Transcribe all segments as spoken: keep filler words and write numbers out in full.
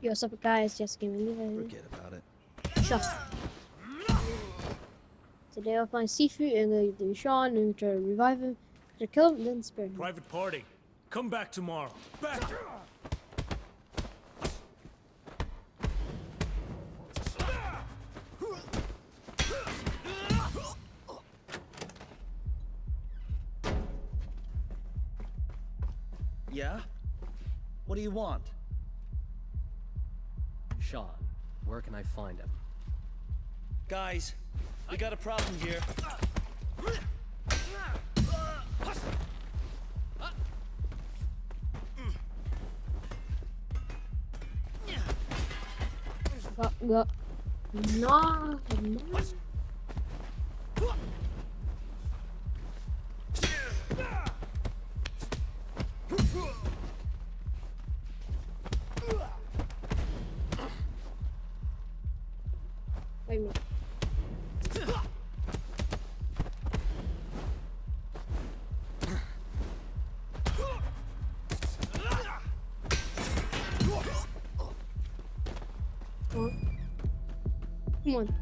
Yo, what's up, guys? Just give me a Forget about it. shot. Today I'll find Sifu and going to Sean and try to revive him, to kill him, then spare him. Private Party, come back tomorrow. Back! Yeah? What do you want? Sean, where can I find him? Guys, we got a problem here. Go, go. No, no. Wait a minute. Come on. Come on.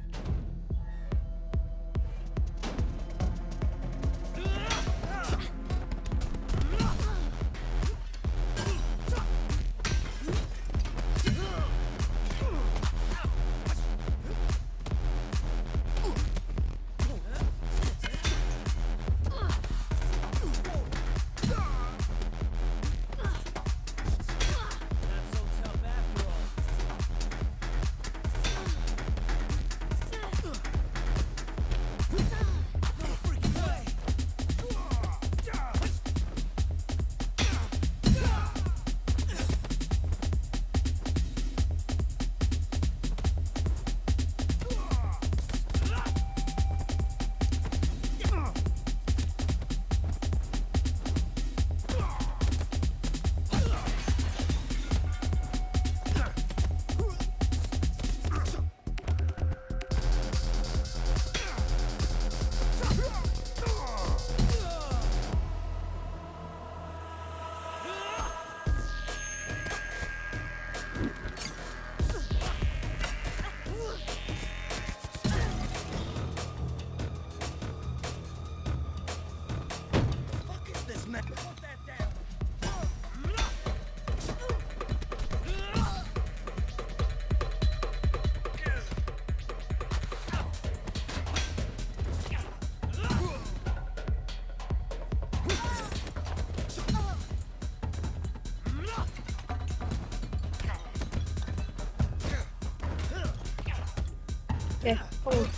Okay, hold on.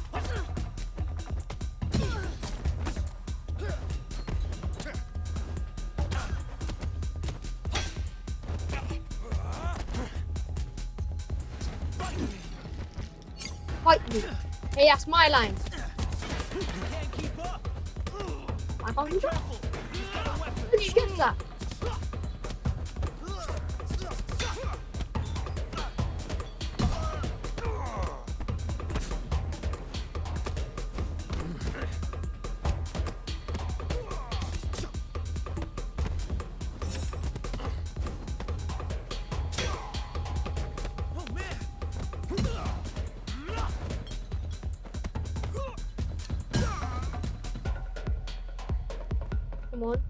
Fight me. Hey, that's my line. I can't do that. Where did you get that? Come on.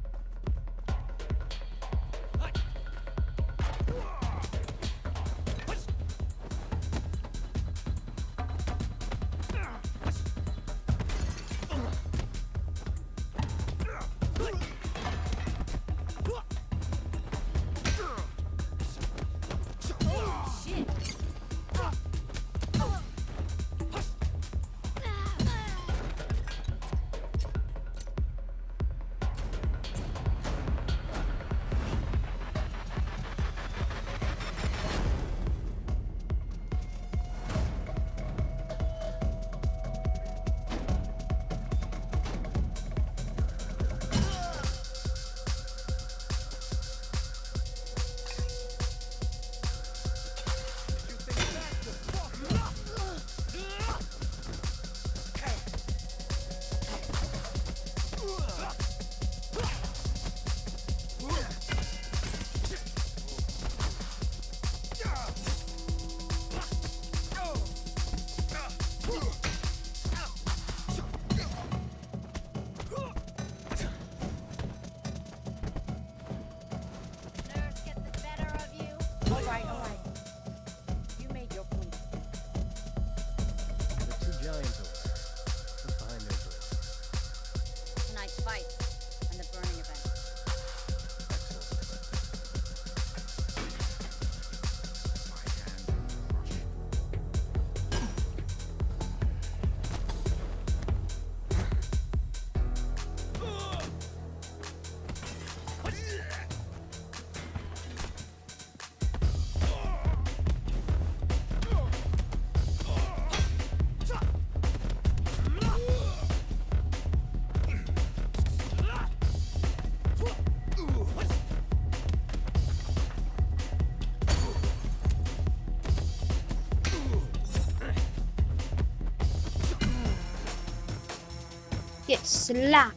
Get slapped.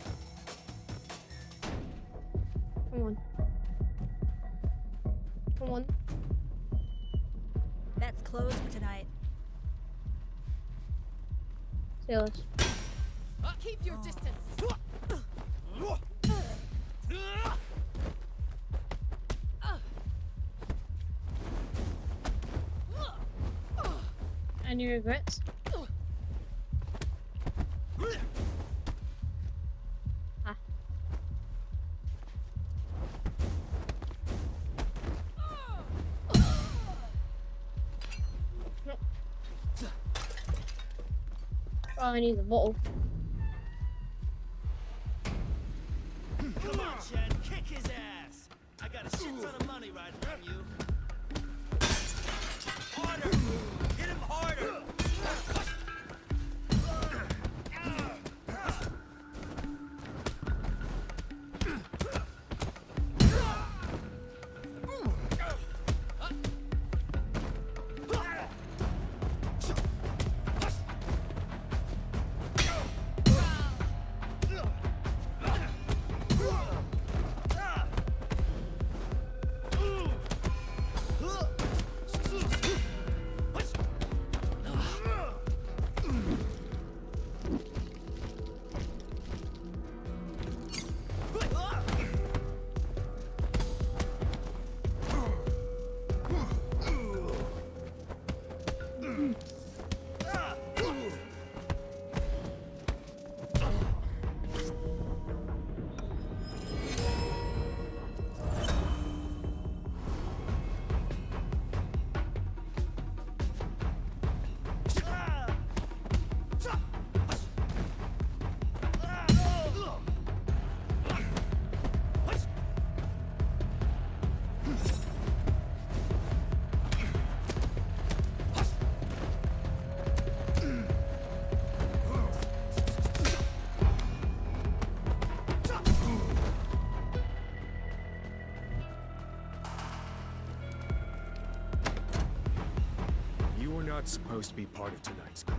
Come on. Come on. That's closed for tonight. See us. Keep your distance. Any regrets? Ah. Probably need the bottle. Come on, Chad, kick his ass. I got a shit ton of money riding on you. Harder! Hit him harder! Not supposed to be part of tonight's crew.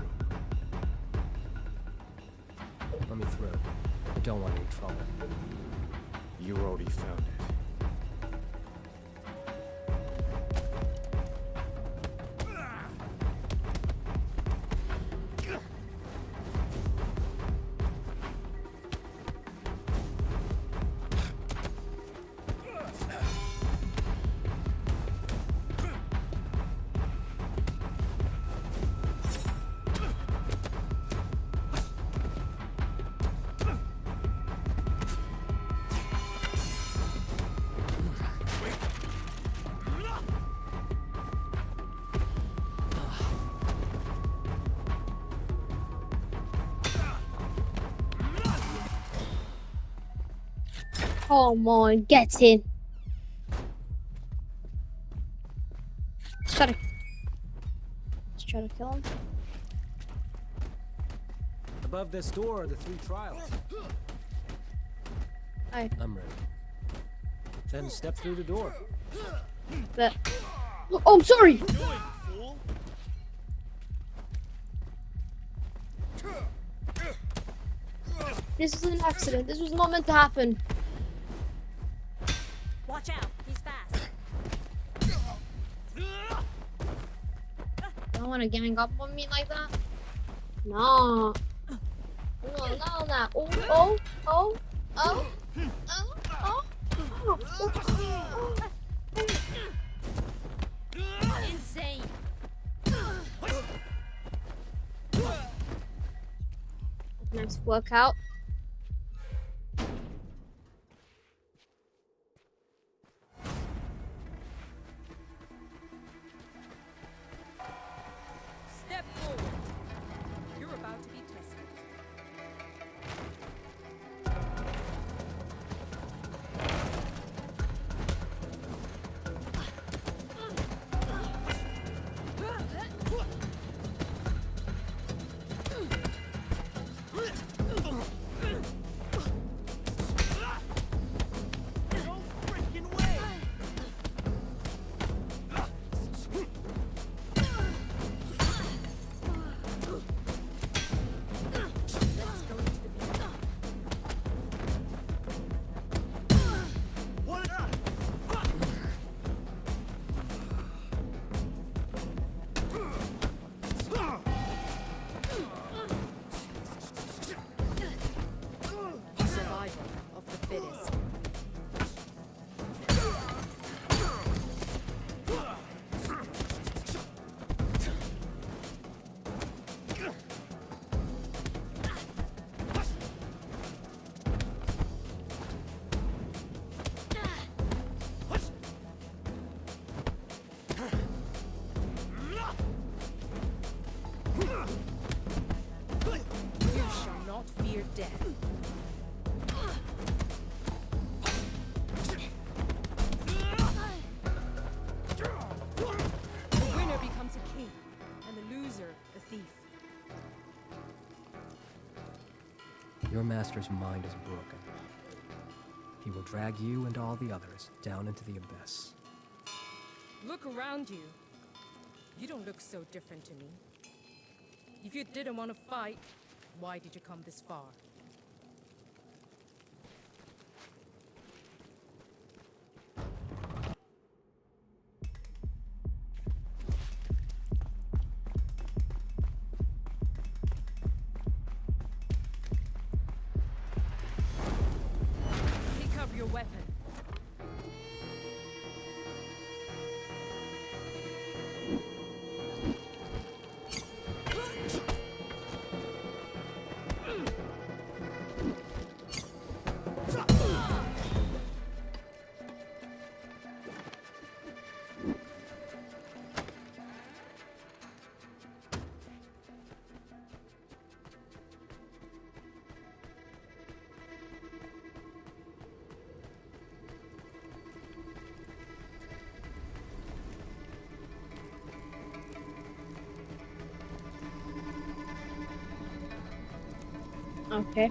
Let me through. I don't want any trouble. You already found it. Come on, get in. Let's try to, let's try to kill him. Above this door are the three trials. Hey, I'm ready. Then step through the door. but oh, I'm sorry. This is an accident. This was not meant to happen. Watch out, he's fast. You don't want to gang up on me like that? No. No, no, no. Oh, oh, oh, oh, oh, oh, oh. Insane. Nice workout. Step forward. You're about to be tested. thief. Your master's mind is broken. He will drag you and all the others down into the abyss. Look around you. You don't look so different to me. If you didn't want to fight, why did you come this far? Pick up your weapon. Okay.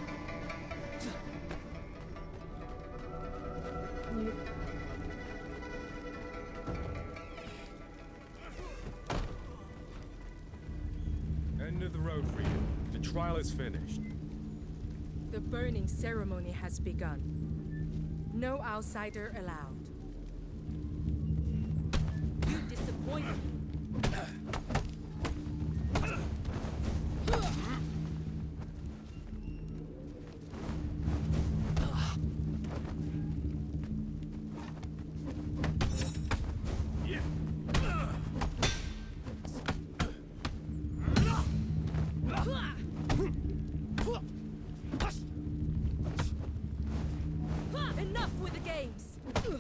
End of the road for you. The trial is finished. The burning ceremony has begun. No outsider allowed. You disappoint me. Enough with the games!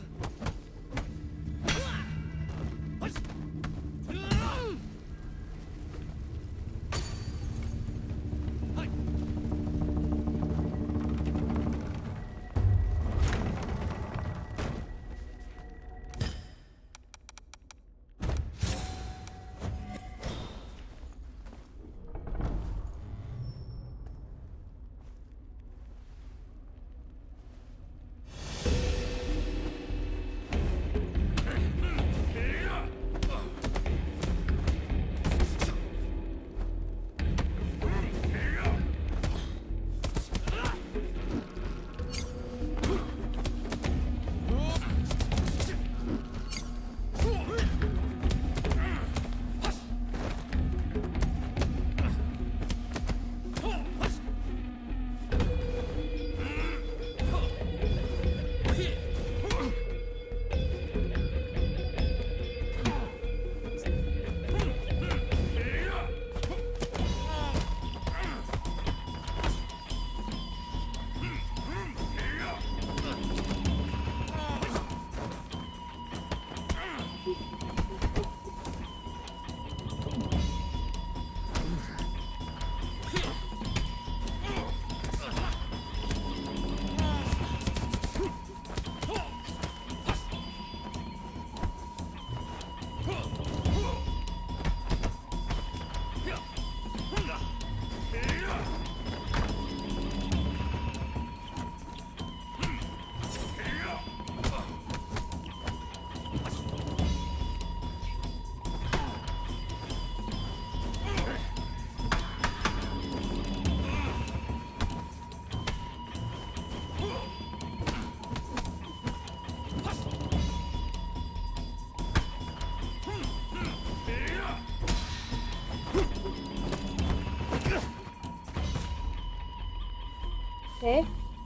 Okay.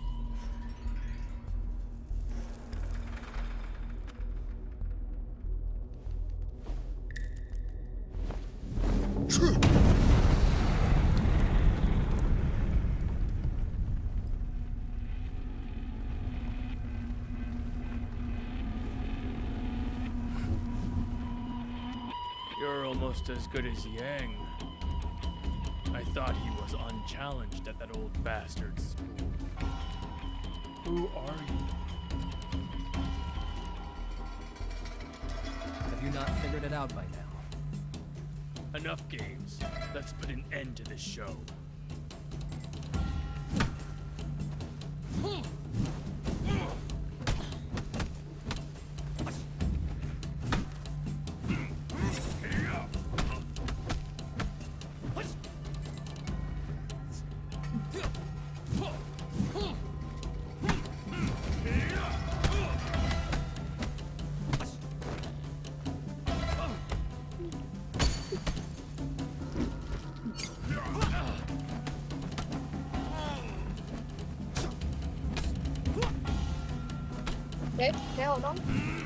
You're almost as good as Yang. I thought he was unchallenged at that old bastard's school. Who are you? Have you not figured it out by now? Enough games. Let's put an end to this show. Okay, okay, hold on.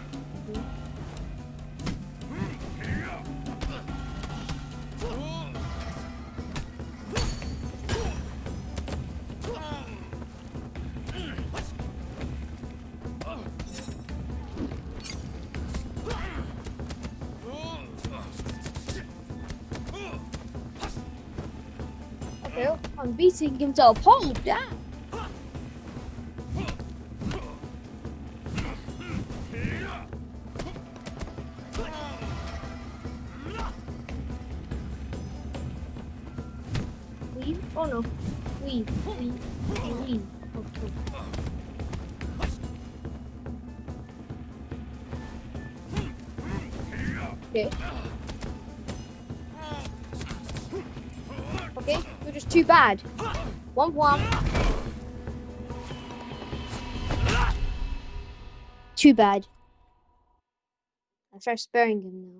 Okay, I'm beating him to a pulp, yeah. Leave? Oh no. Leave. Leave. Leave. Okay. Okay. Okay, you're just too bad. One one. Too bad. I start sparing him now.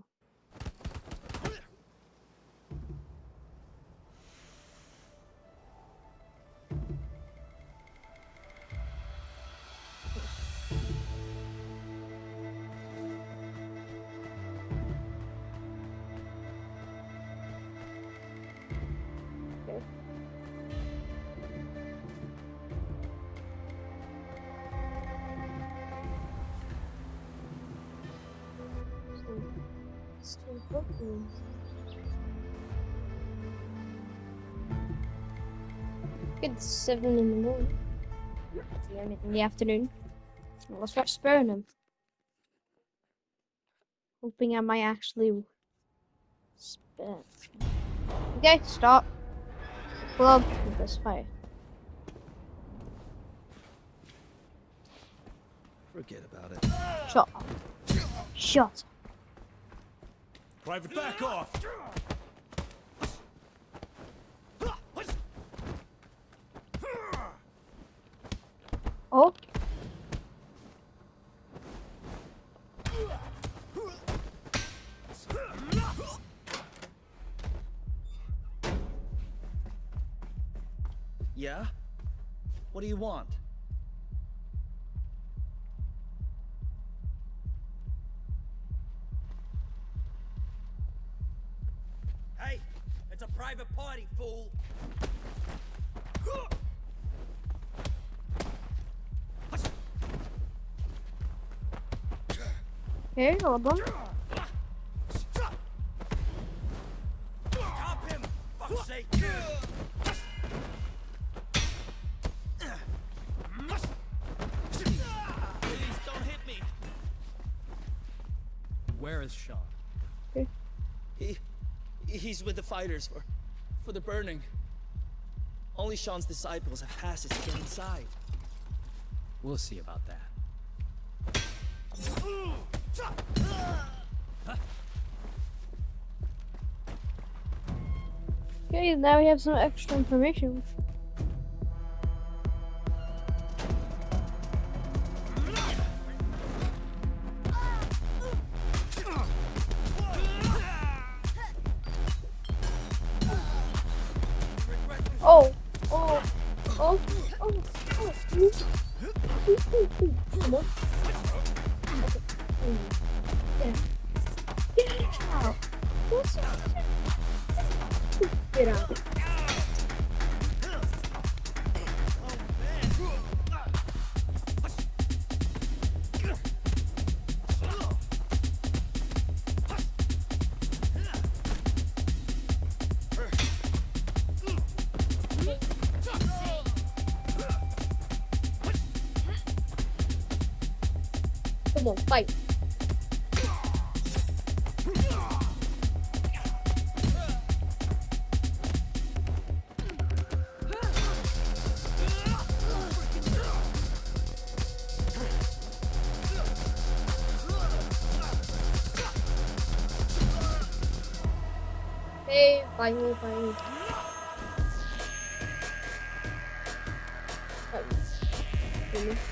Still cooking. It's seven in the morning. Yeah, in the afternoon. Well, let's start sparing him. Hoping I might actually spare. Okay, stop. Club with this fire. Forget about it. Shut up. Shut up. Private, back off! Oh. Yeah? What do you want? Hey, it's a private party, fool. Okay, hold on. Stop him, fuck's sake. Please don't hit me. Where is Sean? He, he's with the fighters for, for the burning. Only Sean's disciples have passes to get inside. We'll see about that. Okay, now we have some extra information. Oh, oh, oh, oh, oh. Come on. Okay. Get out. What's up? Get out. Come on, fight. Hey, find me, find me. Find me. Find me.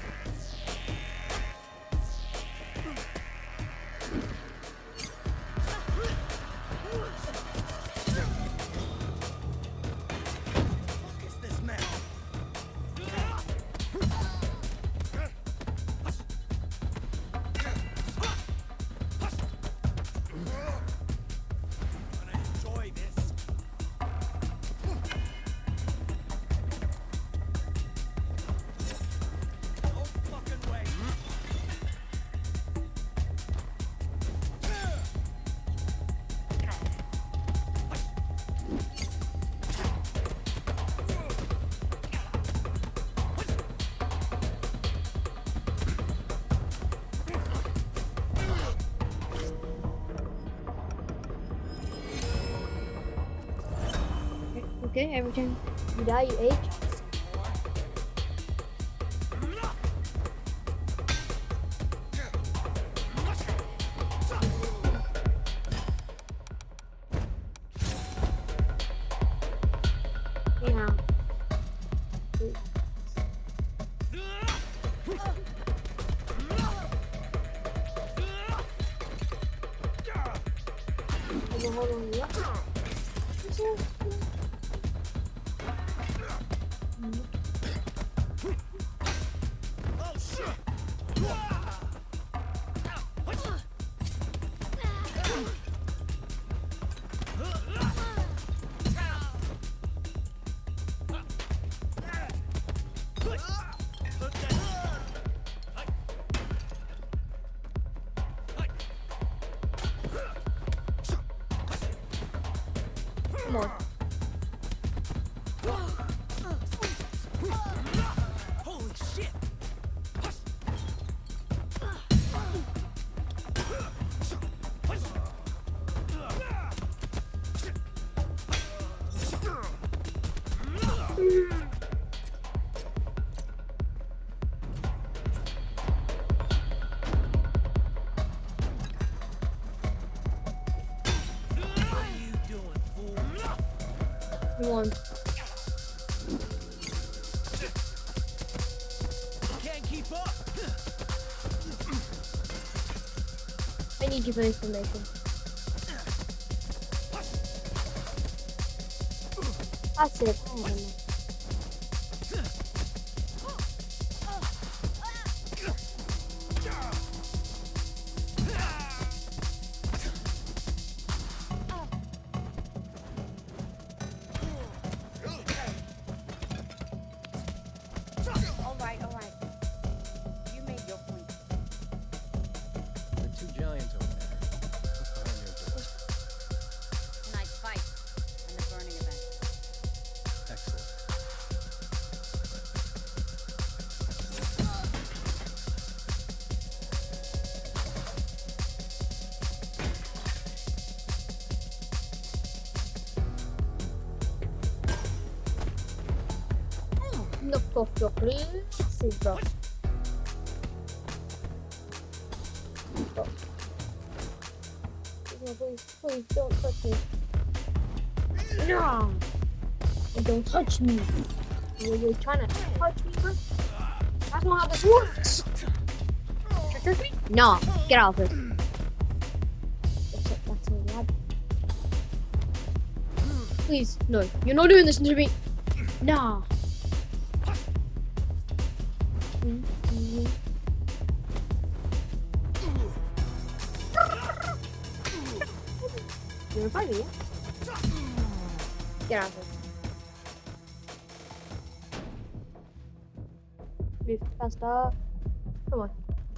Okay, every time you die, you age. Yeah. Hold on, hold on, what? Oh shit! Come on. Holy shit! Come on. Can't keep up. I need you for information. That's it. I don't know. All right, all right. You made your point. There are two giants over there. What's behind their doors? Tonight's fight and the burning event. Excellent. Knock off your glasses, bro. Stop. No, please, please don't touch me. No! And don't touch me. You're, you're trying to touch me, bro? That's not how this works. Try to touch me? No, get out of here. That's it, that's a lad. Please, no, you're not doing this to me. Nah. Mm-hmm. You're fighting me, yeah? Get out of here. Move faster. Come on.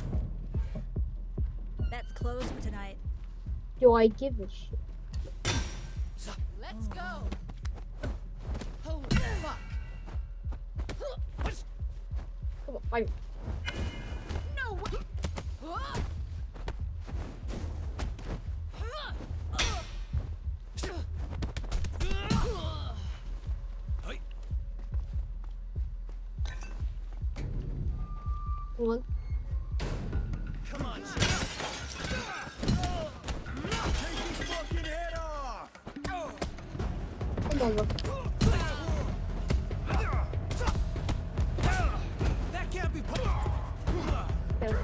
That's closed for tonight. Do I give a shit? Let's go. Holy fuck. Come on, fight me. No way. Huh? Come on. Come on, Shane. Take his fucking head off! on, bro. That can't be possible. Okay.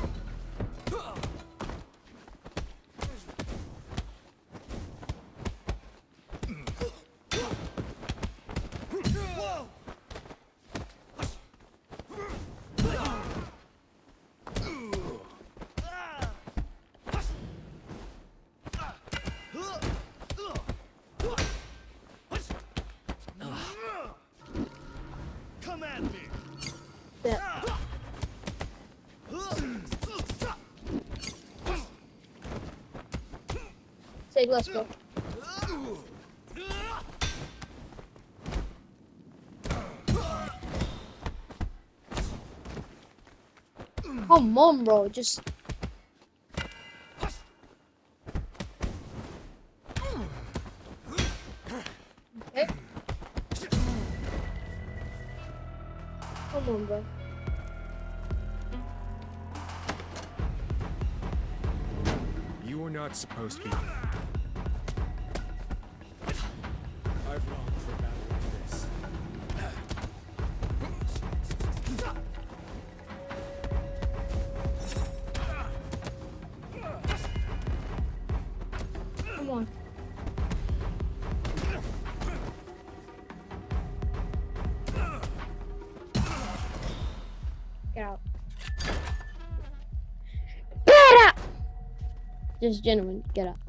Whoa! Come at me. Yeah. Say, let's go. Come on, bro. Just. Okay. Come on, bro. You were not supposed to be. I've longed for a battle like this. Come on. Get out. Get out! Just gentlemen, get out.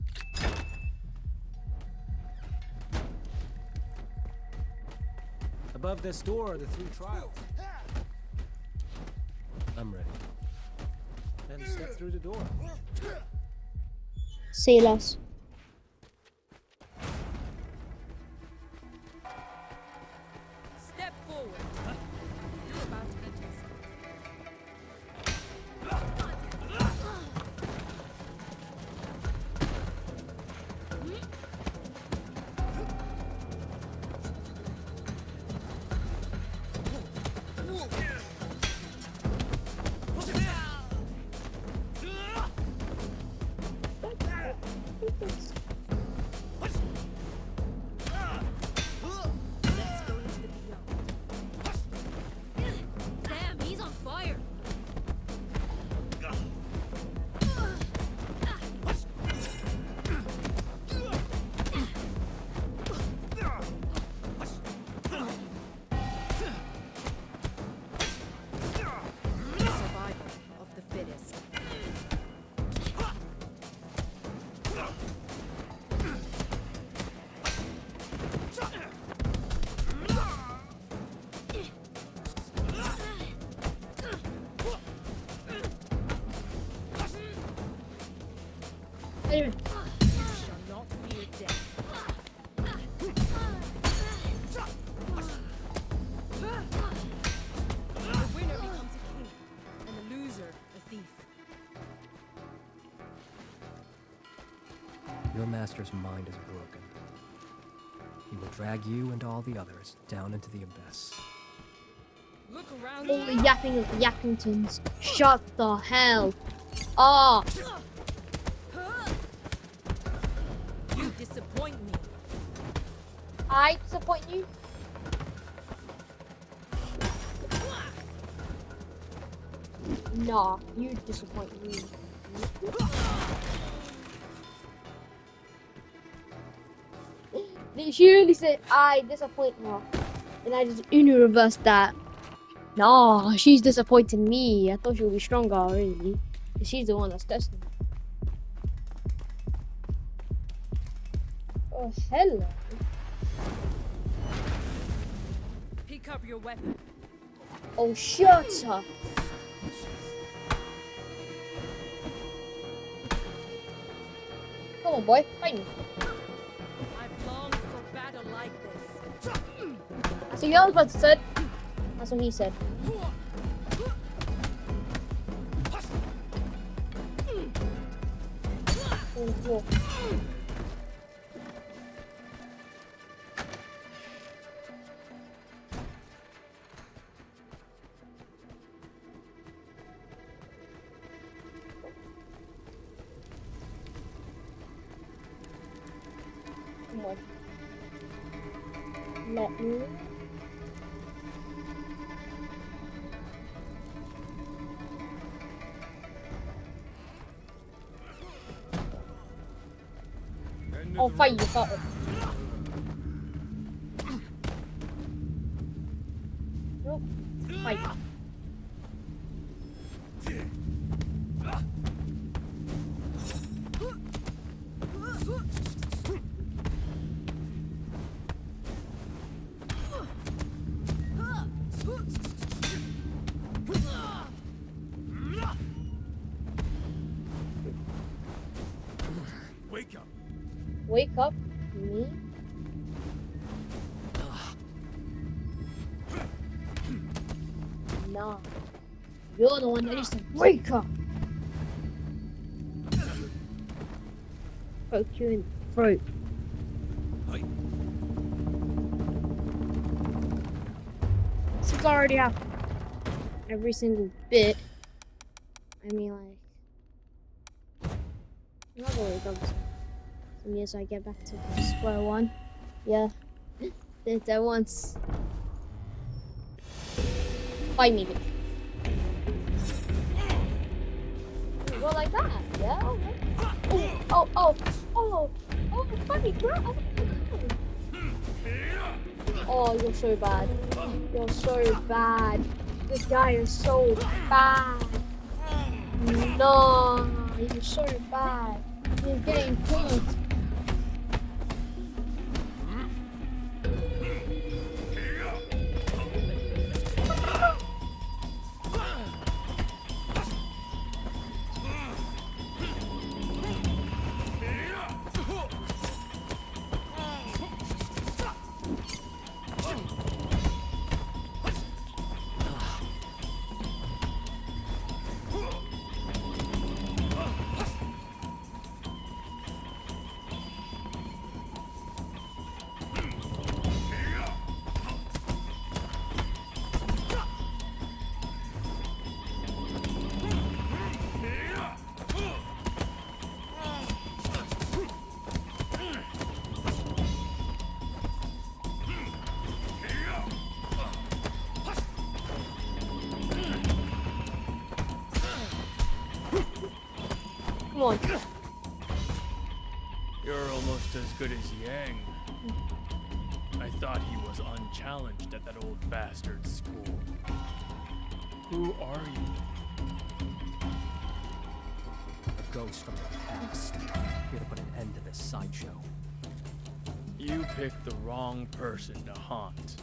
Above this door are the three trials. I'm ready. Then step through the door. Say less. Step forward. You're about to enter. Damn, he's on fire. Survival of the fittest. Anyway, You shall not fear death. The winner becomes a king, and the loser a thief. Your master's mind is broken. He will drag you and all the others down into the abyss. Look around all the you. yapping of the Yappingtons. Shut the hell up. You disappoint me. I disappoint you? Nah, you disappoint me. She really said, I disappoint her. And I just Uno reversed that. Nah, she's disappointing me. I thought she would be stronger already. She's the one that's testing. Oh, hello. Pick up your weapon. Oh, shut up. Come on, boy. Fight me. I've longed for battle like this. That's what your husband said. That's what he said. Oh, cool. Come on. let me. Oh, fight you, fight it. Nope. Fight. Wake up. Wake up, me? Nah. You're the one that needs to wake up. Poke you in the throat. This has already happened. Every single bit. I mean, like. I'm not gonna wake up. Some years I get back to square one. Yeah. Did that once. Fight me. You go like that. Yeah, okay. Oh, oh, oh, oh, oh, funny girl. Oh, you're so bad. You're so bad. This guy is so bad. No, you're so bad. You're getting pinked. Come on. You're almost as good as Yang. I thought he was unchallenged at that old bastard's school. Who are you? A ghost from the past. Here to put an end to this sideshow. You picked the wrong person to haunt.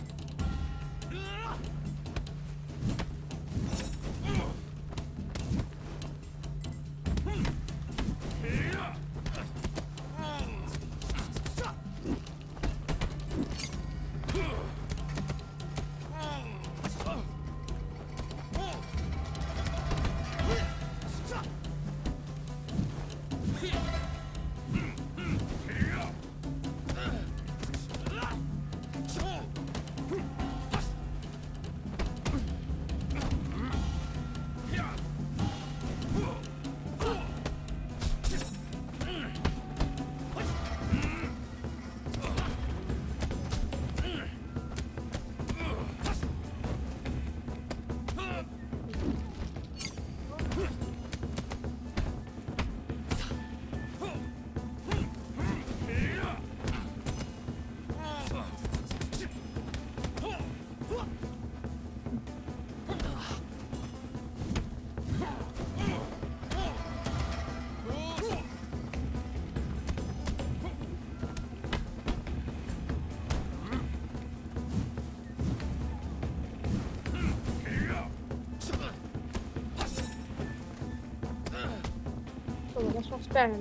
Oh, that's what's better.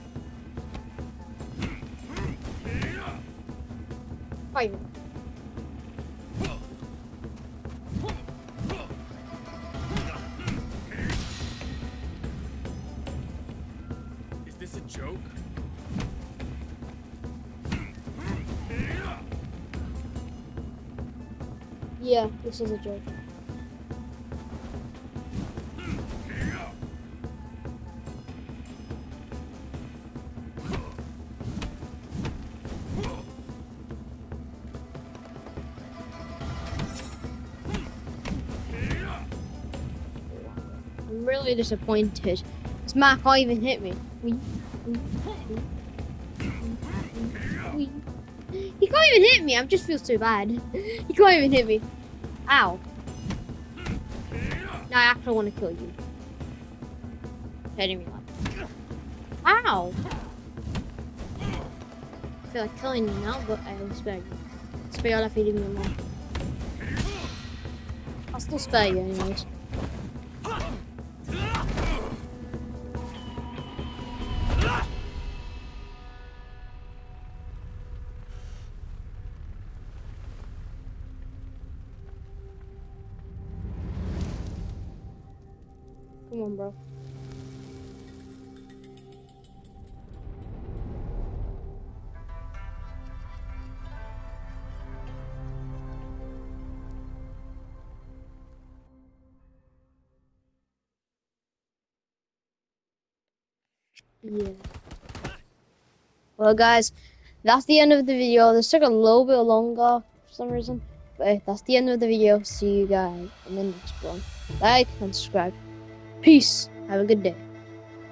Fight him. Is this a joke? Yeah, this is a joke. really disappointed. This man can't even hit me. He can't even hit me. I just feel so bad. He can't even hit me. Ow. No, I actually want to kill you. Hitting me like. Ow. I feel like killing you now, but I will spare you. Spare your life, leaving me alone. I'll still spare you anyways. Come on, bro. Yeah. Well, guys, that's the end of the video. This took a little bit longer for some reason, but that's the end of the video. See you guys in the next one. Like and subscribe. Peace. Have a good day.